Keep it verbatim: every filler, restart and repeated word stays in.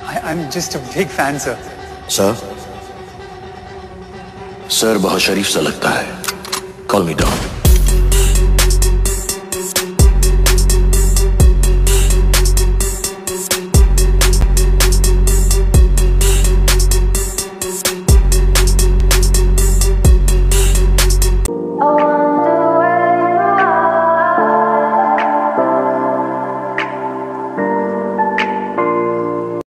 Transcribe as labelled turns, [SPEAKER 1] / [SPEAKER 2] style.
[SPEAKER 1] I, I'm just a big fan, sir.
[SPEAKER 2] Sir sir बहुत शरीफ सा लगता है. Call me Don.